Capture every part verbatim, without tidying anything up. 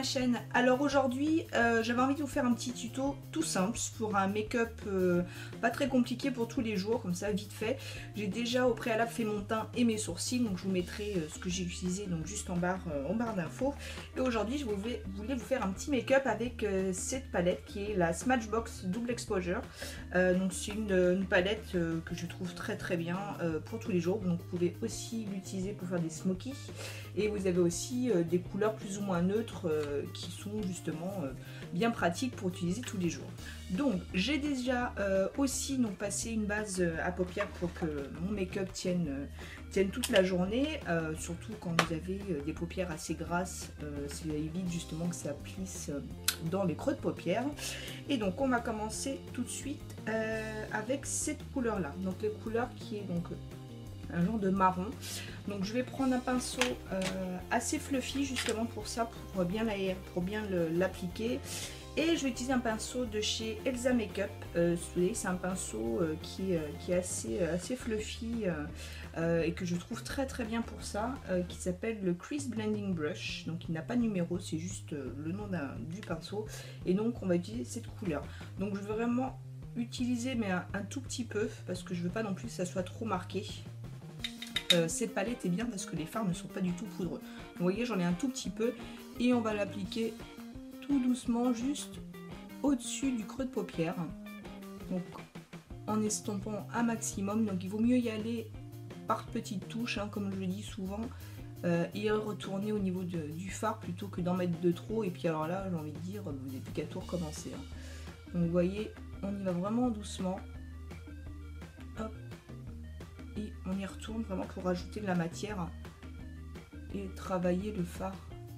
ma chaîne. Alors aujourd'hui euh, j'avais envie de vous faire un petit tuto tout simple pour un make-up euh, pas très compliqué pour tous les jours, comme ça vite fait. J'ai déjà au préalable fait mon teint et mes sourcils, donc je vous mettrai euh, ce que j'ai utilisé donc juste en barre, euh, en barre d'infos. Et aujourd'hui je voulais, voulais vous faire un petit make-up avec euh, cette palette qui est la Smashbox Double Exposure. Euh, donc c'est une, une palette euh, que je trouve très très bien euh, pour tous les jours, donc vous pouvez aussi l'utiliser pour faire des smokies. Et vous avez aussi euh, des couleurs plus ou moins neutres euh, qui sont justement euh, bien pratiques pour utiliser tous les jours. Donc j'ai déjà euh, aussi donc, passé une base euh, à paupières pour que mon make-up tienne, euh, tienne toute la journée, euh, surtout quand vous avez euh, des paupières assez grasses, euh, ça évite justement que ça plisse euh, dans les creux de paupières. Et donc on va commencer tout de suite euh, avec cette couleur là, donc les couleurs qui est donc un genre de marron. Donc je vais prendre un pinceau euh, assez fluffy justement pour ça, pour bien l'aérer, pour bien l'appliquer. Et je vais utiliser un pinceau de chez Elsa Makeup. Euh, c'est un pinceau euh, qui, euh, qui est assez, euh, assez fluffy euh, euh, et que je trouve très très bien pour ça, euh, qui s'appelle le Crease Blending Brush. Donc il n'a pas de numéro, c'est juste euh, le nom du pinceau. Et donc on va utiliser cette couleur. Donc je veux vraiment utiliser mais un, un tout petit peu parce que je veux pas non plus que ça soit trop marqué. Euh, cette palette est bien parce que les fards ne sont pas du tout poudreux. Vous voyez, j'en ai un tout petit peu et on va l'appliquer tout doucement juste au-dessus du creux de paupière. Donc en estompant un maximum. Donc il vaut mieux y aller par petites touches, hein, comme je le dis souvent, euh, et retourner au niveau de, du fard plutôt que d'en mettre de trop. Et puis alors là, j'ai envie de dire, vous n'avez plus qu'à tout recommencer. Hein. Donc vous voyez, on y va vraiment doucement. Hop. Et on y retourne vraiment pour rajouter de la matière et travailler le fard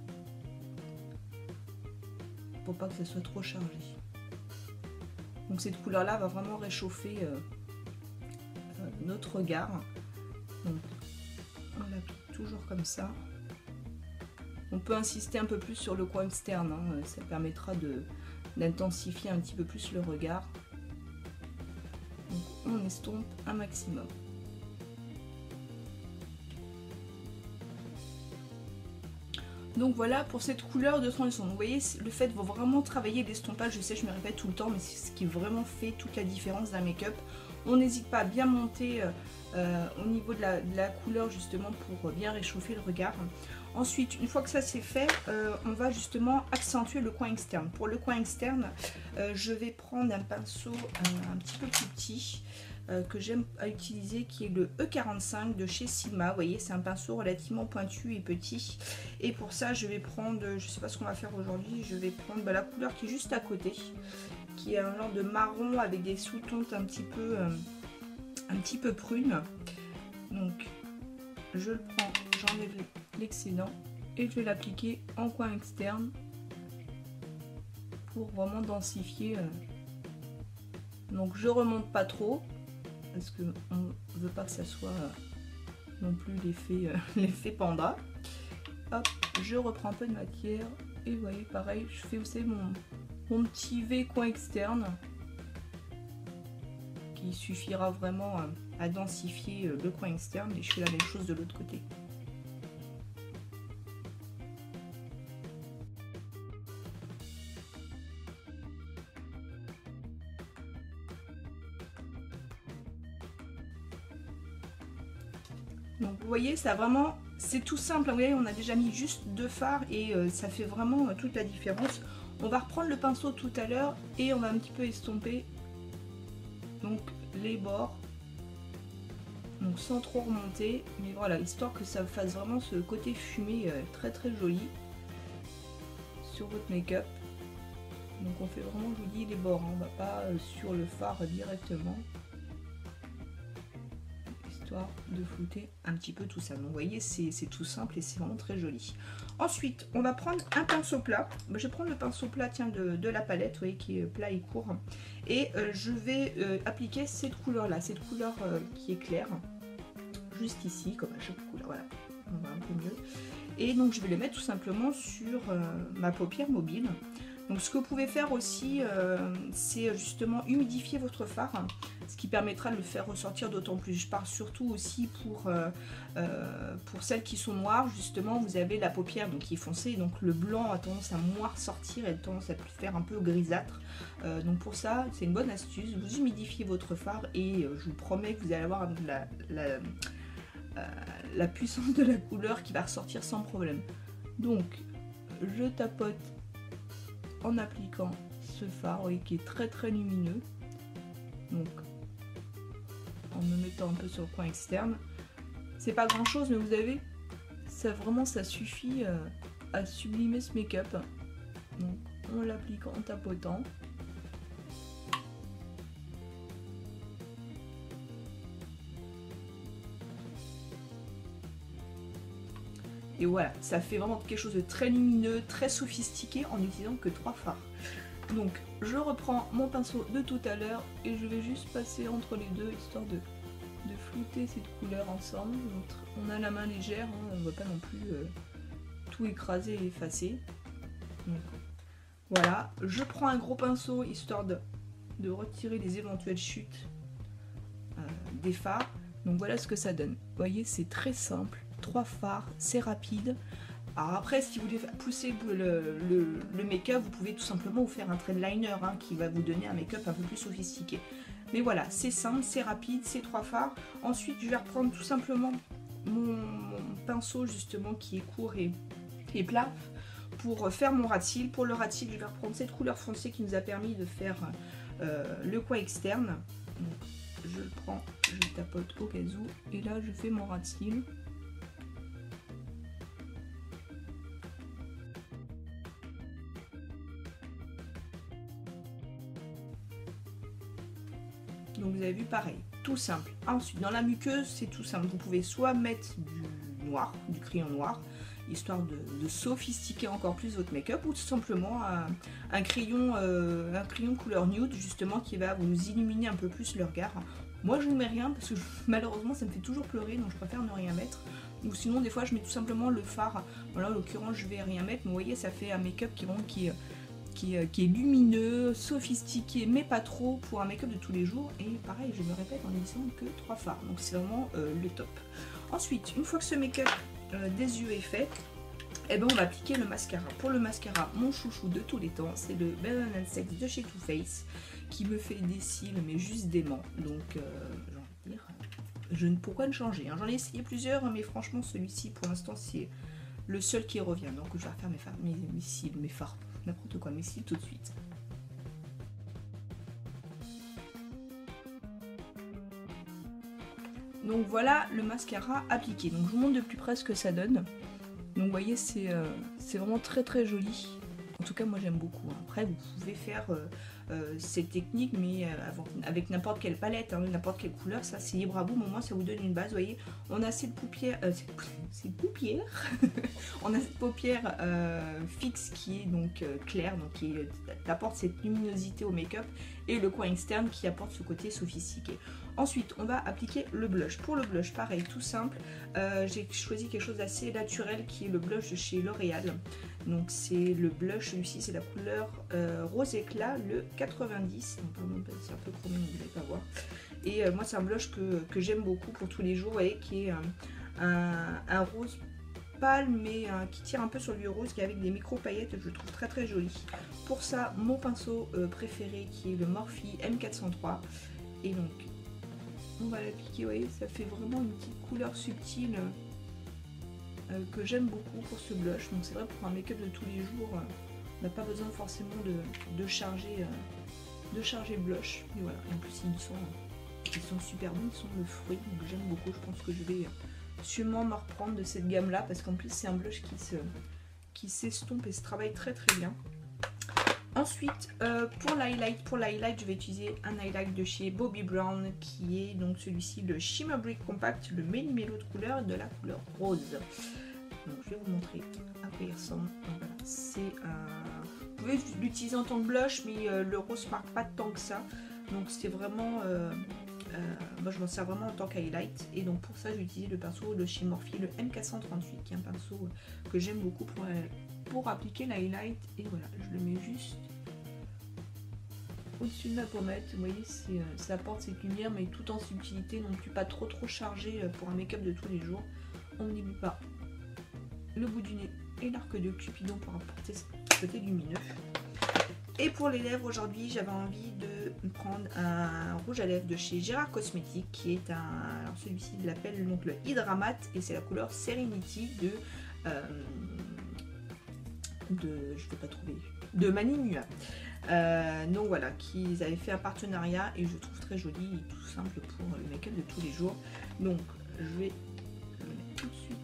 pour pas que ça soit trop chargé. Donc cette couleur là va vraiment réchauffer euh, euh, notre regard. Donc on l'applique toujours comme ça. On peut insister un peu plus sur le coin externe, hein, ça permettra de d'intensifier un petit peu plus le regard. Donc on estompe un maximum. Donc voilà pour cette couleur de transition. Vous voyez, le fait de vraiment travailler l'estompage, je sais, je me répète tout le temps, mais c'est ce qui vraiment fait toute la différence d'un make-up. On n'hésite pas à bien monter euh, au niveau de la, de la couleur justement pour bien réchauffer le regard. Ensuite, une fois que ça c'est fait, euh, on va justement accentuer le coin externe. Pour le coin externe, euh, je vais prendre un pinceau euh, un petit peu plus petit. Euh, que j'aime à utiliser, qui est le E quarante-cinq de chez Sigma. Vous voyez, c'est un pinceau relativement pointu et petit. Et pour ça, je vais prendre, je sais pas ce qu'on va faire aujourd'hui, je vais prendre bah, la couleur qui est juste à côté, qui est un genre de marron avec des sous-tons un petit peu, euh, un petit peu prune. Donc, je le prends, j'enlève l'excédent et je vais l'appliquer en coin externe pour vraiment densifier. Euh. Donc, je remonte pas trop, parce qu'on ne veut pas que ça soit euh, non plus l'effet euh, l'effet panda. Hop, je reprends un peu de matière et vous voyez, pareil, je fais aussi mon, mon petit V coin externe qui suffira vraiment euh, à densifier euh, le coin externe, et je fais la même chose de l'autre côté. Donc vous voyez, ça vraiment, c'est tout simple. Vous voyez, on a déjà mis juste deux fards et euh, ça fait vraiment euh, toute la différence. On va reprendre le pinceau tout à l'heure et on va un petit peu estomper donc les bords, donc sans trop remonter, mais voilà, histoire que ça fasse vraiment ce côté fumé euh, très très joli sur votre make-up. Donc on fait vraiment, je vous dis, les bords, hein. On va pas euh, sur le fard directement, de flouter un petit peu tout ça. Donc vous voyez, c'est tout simple et c'est vraiment très joli. Ensuite, on va prendre un pinceau plat. Je vais prendre le pinceau plat, tiens, de, de la palette, vous voyez, qui est plat et court. Et euh, je vais euh, appliquer cette couleur là, cette couleur euh, qui est claire, juste ici, comme à chaque couleur, voilà, on va un peu mieux. Et donc je vais le mettre tout simplement sur euh, ma paupière mobile. Donc ce que vous pouvez faire aussi, euh, c'est justement humidifier votre fard, ce qui permettra de le faire ressortir d'autant plus. Je parle surtout aussi pour, euh, euh, pour celles qui sont noires, justement vous avez la paupière donc, qui est foncée, donc le blanc a tendance à moins ressortir et a tendance à faire un peu grisâtre. Euh, donc pour ça, c'est une bonne astuce, vous humidifiez votre fard et euh, je vous promets que vous allez avoir la, la, euh, la puissance de la couleur qui va ressortir sans problème. Donc je tapote en appliquant ce fard, vous voyez, qui est très très lumineux, donc en me mettant un peu sur le coin externe. C'est pas grand chose, mais vous avez ça, vraiment ça suffit euh, à sublimer ce make-up. Donc on l'applique en tapotant. Et voilà, ça fait vraiment quelque chose de très lumineux, très sophistiqué en n'utilisant que trois fards. Donc je reprends mon pinceau de tout à l'heure et je vais juste passer entre les deux histoire de, de flouter ces couleurs ensemble. Donc, on a la main légère, hein, on ne va pas non plus euh, tout écraser et effacer. Donc voilà, je prends un gros pinceau histoire de, de retirer les éventuelles chutes euh, des fards. Donc voilà ce que ça donne. Vous voyez, c'est très simple. Trois fards, c'est rapide. Alors après, si vous voulez pousser le, le, le make-up, vous pouvez tout simplement vous faire un trait de liner hein, qui va vous donner un make-up un peu plus sophistiqué. Mais voilà, c'est simple, c'est rapide, c'est trois fards. Ensuite, je vais reprendre tout simplement mon, mon pinceau justement qui est court et, et plat pour faire mon ras de cils. Pour le ras de cils, je vais reprendre cette couleur foncée qui nous a permis de faire euh, le coin externe. Donc, je le prends, je le tapote au cas où, et là je fais mon ras de cils. Donc vous avez vu, pareil, tout simple. Ensuite, dans la muqueuse, c'est tout simple. Vous pouvez soit mettre du noir, du crayon noir, histoire de, de sophistiquer encore plus votre make-up, ou tout simplement un, un crayon euh, un crayon couleur nude, justement, qui va vous illuminer un peu plus le regard. Moi, je ne mets rien, parce que malheureusement, ça me fait toujours pleurer, donc je préfère ne rien mettre. Ou sinon, des fois, je mets tout simplement le fard. Voilà, en l'occurrence, je vais rien mettre, mais vous voyez, ça fait un make-up qui, bon, qui Qui est, qui est lumineux, sophistiqué, mais pas trop pour un make-up de tous les jours. Et pareil, je me répète en n'utilisant que trois fards, donc c'est vraiment euh, le top. Ensuite, une fois que ce make-up euh, des yeux est fait, eh ben on va appliquer le mascara. Pour le mascara, mon chouchou de tous les temps, c'est le Bare and Sex de chez Too Faced, qui me fait des cils, mais juste dément. Donc, euh, j'ai envie de dire, je ne pourquoi ne changer. Hein. J'en ai essayé plusieurs, mais franchement, celui-ci, pour l'instant, c'est le seul qui revient. Donc, je vais refaire mes, fards, mes, mes cils, mes fards. N'importe quoi, mes cils tout de suite. Donc voilà le mascara appliqué. Donc je vous montre de plus près ce que ça donne. Donc vous voyez, c'est euh, c'est vraiment très très joli. En tout cas, moi j'aime beaucoup. Après, vous pouvez faire euh, euh, cette technique, mais euh, avec n'importe quelle palette, hein, n'importe quelle couleur, ça c'est libre à vous. Mais au moins, ça vous donne une base. Vous voyez, on a cette paupière, euh, cette paupière, on a cette paupière euh, fixe qui est donc euh, claire, donc qui euh, apporte cette luminosité au make-up, et le coin externe qui apporte ce côté sophistiqué. Ensuite, on va appliquer le blush. Pour le blush, pareil, tout simple. Euh, j'ai choisi quelque chose d'assez naturel qui est le blush de chez L'Oréal. Donc c'est le blush, celui-ci c'est la couleur euh, rose éclat, le quatre-vingt-dix. Donc c'est un peu chromé, vous n'allez pas voir. Et euh, moi c'est un blush que, que j'aime beaucoup pour tous les jours, vous voyez, qui est un, un, un rose pâle, mais euh, qui tire un peu sur le rose, qui est avec des micro paillettes, je le trouve très très joli. Pour ça, mon pinceau euh, préféré qui est le Morphe M quatre cent trois. Et donc on va l'appliquer, vous voyez, ça fait vraiment une petite couleur subtile euh, que j'aime beaucoup pour ce blush. Donc c'est vrai, pour un make-up de tous les jours, euh, on n'a pas besoin forcément de, de charger euh, de charger blush. Et voilà, et en plus ils sont, ils sont super bons, ils sont le fruit, donc j'aime beaucoup. Je pense que je vais sûrement me reprendre de cette gamme là, parce qu'en plus c'est un blush qui se qui s'estompe et se travaille très très bien. Ensuite, euh, pour l'highlight, pour l'highlight, je vais utiliser un highlight de chez Bobbi Brown, qui est donc celui-ci, le Shimmer Brick Compact, le méli-mélo de couleur, de la couleur rose. Donc je vais vous montrer à quoi il ressemble. Voilà, c'est un... Vous pouvez l'utiliser en tant que blush, mais euh, le rose marque pas tant que ça. Donc c'est vraiment... Euh, euh, moi je m'en sers vraiment en tant qu'highlight. Et donc pour ça j'ai utilisé le pinceau de chez Morphe, le M quatre cent trente-huit, qui est un pinceau que j'aime beaucoup pour... Euh, pour appliquer l'highlight. Et voilà, je le mets juste au-dessus de ma pommette. Vous voyez, c'est, ça apporte cette lumière, mais tout en subtilité, non plus pas trop trop chargé pour un make-up de tous les jours. On n'oublie pas le bout du nez et l'arc de Cupidon pour apporter ce côté lumineux. Et pour les lèvres, aujourd'hui, j'avais envie de prendre un rouge à lèvres de chez Gérard Cosmetics, qui est un... Alors celui-ci, il l'appelle donc le Hydra Matte, et c'est la couleur Serenity de... Euh, de... je ne vais pas trouver... de Mani Mua. Euh, donc voilà, qu'ils avaient fait un partenariat, et je trouve très joli et tout simple pour le make-up de tous les jours. Donc, je vais le mettre tout de suite.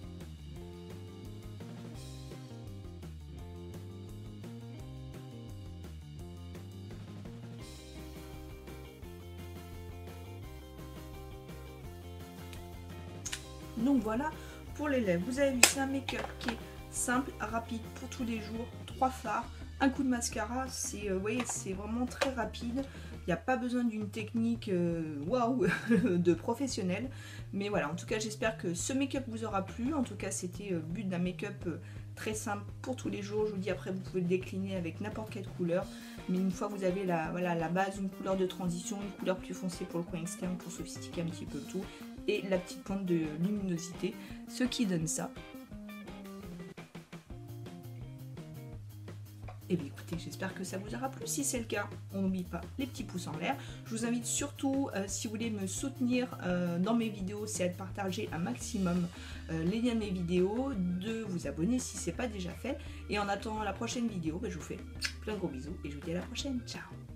Donc voilà pour les lèvres. Vous avez vu, c'est un make-up qui est simple, rapide pour tous les jours. Trois fards, un coup de mascara, c'est euh, voyez, c'est vraiment très rapide. Il n'y a pas besoin d'une technique euh, waouh de professionnel. Mais voilà, en tout cas, j'espère que ce make-up vous aura plu. En tout cas, c'était le but d'un make-up euh, très simple pour tous les jours. Je vous dis, après, vous pouvez le décliner avec n'importe quelle couleur. Mais une fois que vous avez la, voilà, la base, une couleur de transition, une couleur plus foncée pour le coin externe, pour sophistiquer un petit peu le tout, et la petite pointe de luminosité, ce qui donne ça. Et bien écoutez, j'espère que ça vous aura plu. Si c'est le cas, on n'oublie pas les petits pouces en l'air. Je vous invite surtout, euh, si vous voulez me soutenir euh, dans mes vidéos, c'est à partager un maximum euh, les liens de mes vidéos, de vous abonner si ce n'est pas déjà fait. Et en attendant la prochaine vidéo, ben, je vous fais plein de gros bisous et je vous dis à la prochaine. Ciao!